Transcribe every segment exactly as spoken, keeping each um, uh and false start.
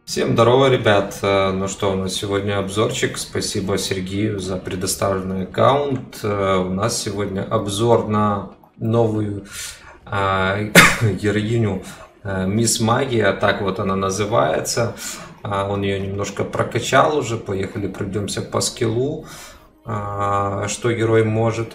Всем здорово, ребят. Э, Ну что, у нас сегодня обзорчик. Спасибо Сергею за предоставленный аккаунт. Э, У нас сегодня обзор на новую а, героиню э, Мисс Магия, так вот она называется. А, Он ее немножко прокачал уже. Поехали, пройдемся по скиллу, а, что герой может.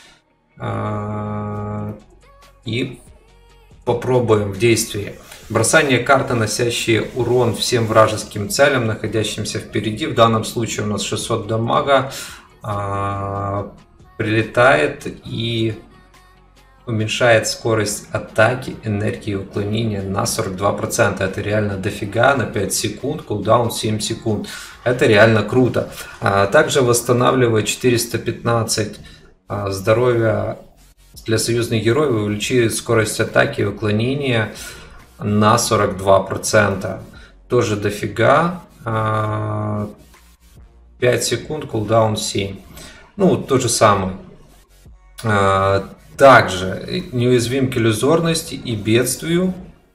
А, И попробуем в действии. Бросание карты, наносящие урон всем вражеским целям, находящимся впереди. В данном случае у нас шестьсот дамага. А, прилетает и уменьшает скорость атаки, энергии уклонения на сорок два процента. Это реально дофига, на пять секунд, кулдаун семь секунд. Это реально круто. А, также восстанавливает четыреста пятнадцать а, здоровья для союзных героев, увеличивает скорость атаки и уклонения на сорок два процента. Тоже дофига. пять секунд, кулдаун семь. Ну, то же самое. Также неуязвим к иллюзорности и бедствию.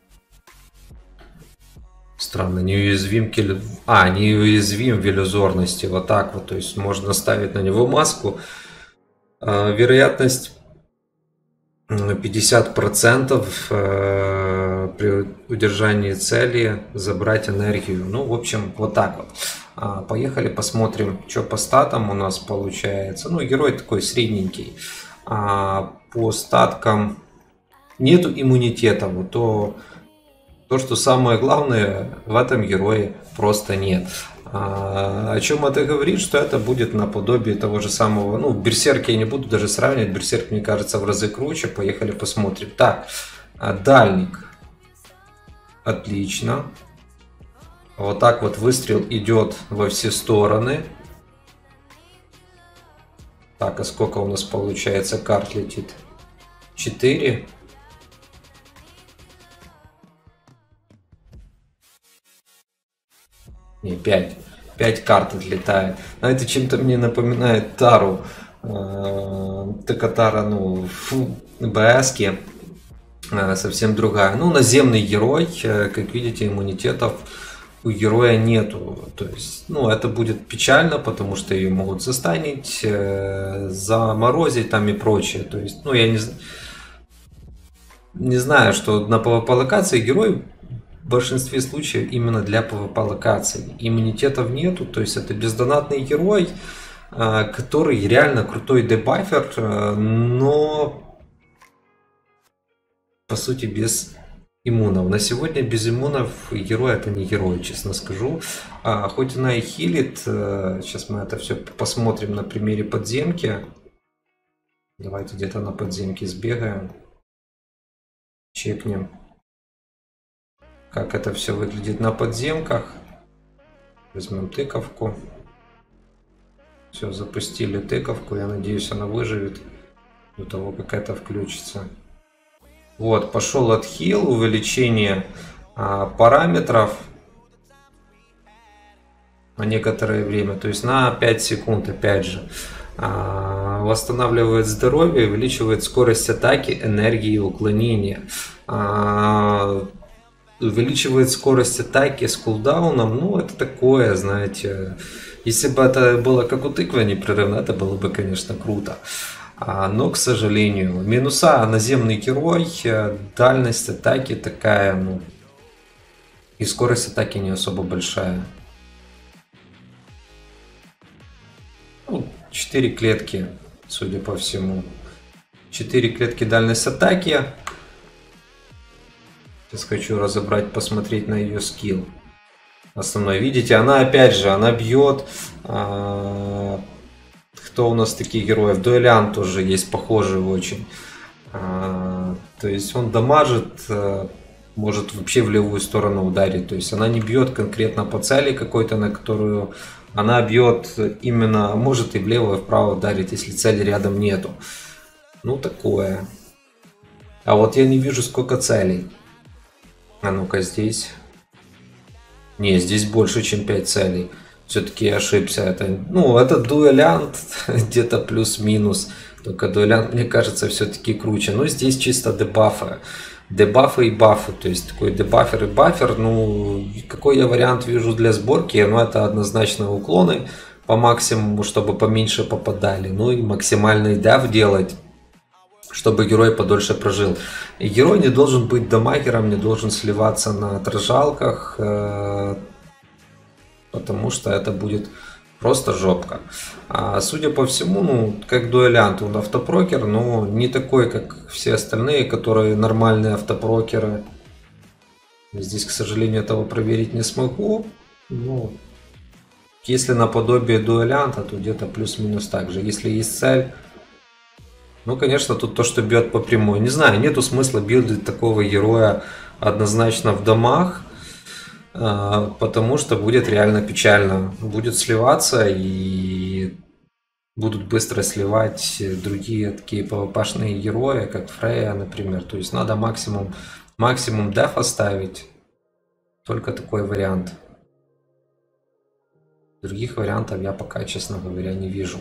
Странно, неуязвим к иллю... А, неуязвим в иллюзорности. Вот так вот. То есть можно ставить на него маску. Вероятность пятьдесят процентов при удержании цели забрать энергию. Ну, в общем, вот так вот. Поехали посмотрим, что по статам у нас получается. Ну, герой такой средненький. По статкам нету иммунитета. Вот то, то, что самое главное, в этом герое просто нет. О чем это говорит? Что это будет наподобие того же самого, ну, Берсерк я не буду даже сравнивать, Берсерк, мне кажется, в разы круче. Поехали посмотрим. Так, дальник. Отлично. Вот так вот выстрел идет во все стороны. Так, а сколько у нас получается карт летит? четыре. Не, пять. пять карт отлетает. А это чем-то мне напоминает Тару. Только Тара, ну, БСки совсем другая. Ну, наземный герой, как видите, иммунитетов у героя нету. То есть, ну, это будет печально, потому что ее могут застанить, заморозить там и прочее. То есть, ну, я не, не знаю, что на PvP локации герой в большинстве случаев именно для PvP локаций. Иммунитетов нету, то есть это бездонатный герой, который реально крутой дебафер, но по сути без иммунов. На сегодня без иммунов герой это не герой, честно скажу. Хоть она и хилит, сейчас мы это все посмотрим на примере подземки. Давайте где-то на подземке сбегаем, чекнем, как это все выглядит на подземках. Возьмем тыковку. Все, запустили тыковку. Я надеюсь, она выживет до того, как это включится. Вот, пошел отхил, увеличение а, параметров на некоторое время. То есть на пять секунд, опять же. А, восстанавливает здоровье, увеличивает скорость атаки, энергии и уклонения. А, увеличивает скорость атаки с кулдауном. Ну, это такое, знаете. Если бы это было как у тыквы непрерывно, это было бы, конечно, круто. А, но, к сожалению, минуса: наземный герой, дальность атаки такая, ну, и скорость атаки не особо большая. Ну, четыре клетки, судя по всему. четыре клетки дальность атаки. Сейчас хочу разобрать, посмотреть на ее скилл основной. Видите, она опять же, она бьет. А, кто у нас такие герои? Дуэлянт тоже есть похожий очень. А, то есть он дамажит, а, может вообще в левую сторону ударить. То есть она не бьет конкретно по цели какой-то, на которую она бьет именно, может и влево, и вправо ударить, если цели рядом нету. Ну, такое. А вот я не вижу, сколько целей. А ну-ка, здесь. Не, здесь больше, чем пять целей. Все-таки я ошибся. Это, ну, это дуэлянт, где-то плюс-минус. Только дуэлянт, мне кажется, все-таки круче. Но здесь чисто дебафы. дебафы и бафы. То есть такой дебафер и бафер. Ну, какой я вариант вижу для сборки? Ну, это однозначно уклоны по максимуму, чтобы поменьше попадали. Ну и максимальный деф делать, чтобы герой подольше прожил. И герой не должен быть дамагером, не должен сливаться на отражалках, потому что это будет просто жопка. А судя по всему, ну, как дуэлянт, он автопрокер, но не такой, как все остальные, которые нормальные автопрокеры. Здесь, к сожалению, этого проверить не смогу. Ну, если наподобие дуэлянта, то где-то плюс-минус так же. Если есть цель, ну, конечно, тут то, что бьет по прямой. Не знаю, нету смысла билдить такого героя однозначно в домах, потому что будет реально печально. Будет сливаться и будут быстро сливать другие такие пвпшные герои, как Фрея, например. То есть надо максимум, максимум дефа ставить. Только такой вариант. Других вариантов я пока, честно говоря, не вижу.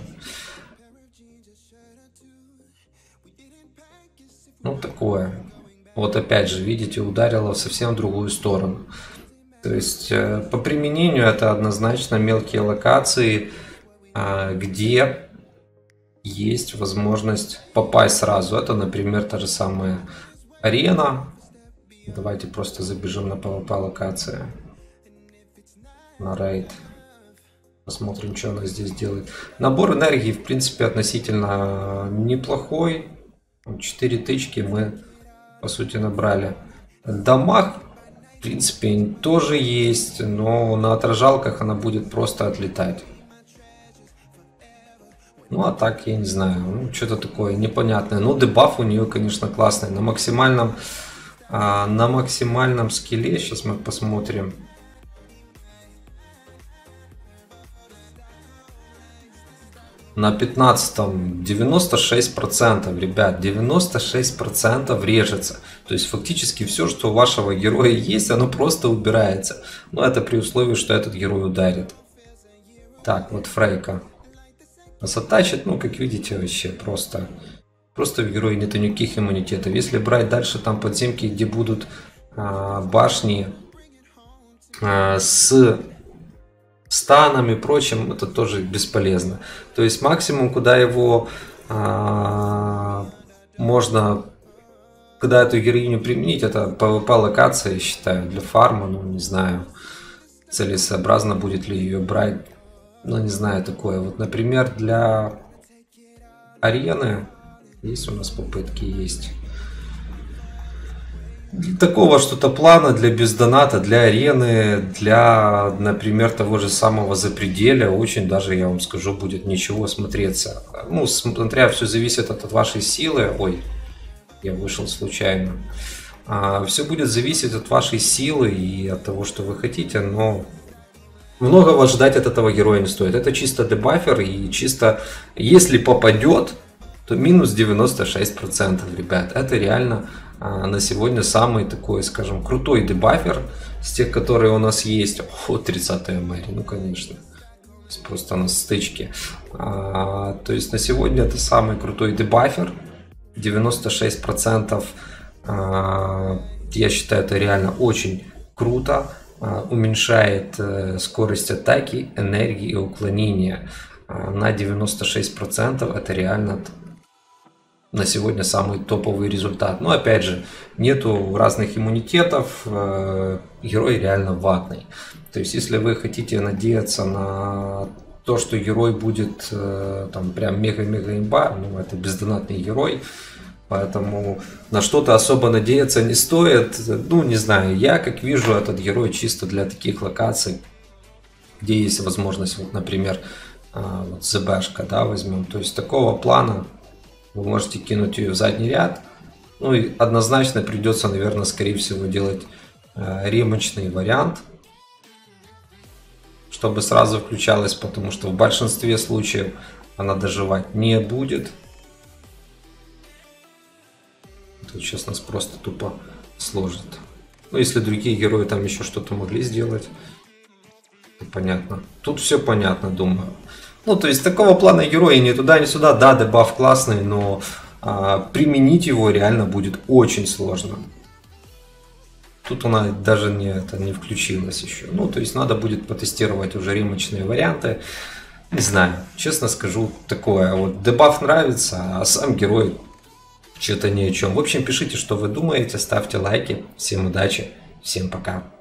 Ну, такое. Вот опять же, видите, ударило в совсем другую сторону. То есть по применению это однозначно мелкие локации, где есть возможность попасть сразу. Это, например, та же самая арена. Давайте просто забежим на пвп локации. На рейд. Посмотрим, что она здесь делает. Набор энергии, в принципе, относительно неплохой. четыре тычки мы, по сути, набрали. Дамаг, в принципе, тоже есть, но на отражалках она будет просто отлетать. Ну, а так, я не знаю, ну, что-то такое непонятное. Ну, дебаф у нее, конечно, классный. На максимальном, а, на максимальном скилле, сейчас мы посмотрим. На пятнадцатом девяносто шесть процентов, ребят, девяносто шесть процентов режется. То есть фактически все, что у вашего героя есть, оно просто убирается. Но это при условии, что этот герой ударит. Так, вот Фрейка. Затачит, ну, как видите, вообще просто. Просто в герое нету никаких иммунитетов. Если брать дальше там подземки, где будут а, башни а, с станом и прочим, это тоже бесполезно. То есть максимум, куда его а, можно, куда эту героиню применить, это пвп локация, я считаю, для фарма. Ну, не знаю, целесообразно будет ли ее брать, ну, не знаю, такое. Вот, например, для арены есть у нас попытки, есть. Для такого что-то плана, для бездоната, для арены, для, например, того же самого запределя, очень даже, я вам скажу, будет ничего смотреться. Ну, смотря, все зависит от, от вашей силы. Ой, я вышел случайно. А, все будет зависеть от вашей силы и от того, что вы хотите, но многого ждать от этого героя не стоит. Это чисто дебафер, и чисто, если попадет, то минус девяносто шесть процентов, ребят. Это реально на сегодня самый такой, скажем, крутой дебафер с тех, которые у нас есть. О, тридцатая Мэри, ну конечно. Просто на стычке. А, то есть на сегодня это самый крутой дебафер. девяносто шесть процентов. А, я считаю, это реально очень круто. А, уменьшает а, скорость атаки, энергии и уклонения. А, на девяносто шесть процентов это реально на сегодня самый топовый результат. Но опять же, нету разных иммунитетов, э, герой реально ватный. То есть, если вы хотите надеяться на то, что герой будет э, там прям мега-мега имба, ну, это бездонатный герой, поэтому на что-то особо надеяться не стоит. Ну, не знаю, я как вижу этот герой чисто для таких локаций, где есть возможность, вот, например, э, вот ЗБшка, да, возьмем. То есть, такого плана вы можете кинуть ее в задний ряд. Ну и однозначно придется, наверное, скорее всего делать э, ремочный вариант, чтобы сразу включалась, потому что в большинстве случаев она доживать не будет. Тут сейчас нас просто тупо сложит. Ну, если другие герои там еще что-то могли сделать, то понятно. Тут все понятно, думаю. Ну, то есть, такого плана героя ни туда, ни сюда. Да, дебаф классный, но а, применить его реально будет очень сложно. Тут она даже не, это не включилась еще. Ну, то есть надо будет потестировать уже ремочные варианты. Не знаю, честно скажу, такое. Вот дебаф нравится, а сам герой что-то ни о чем. В общем, пишите, что вы думаете, ставьте лайки. Всем удачи, всем пока.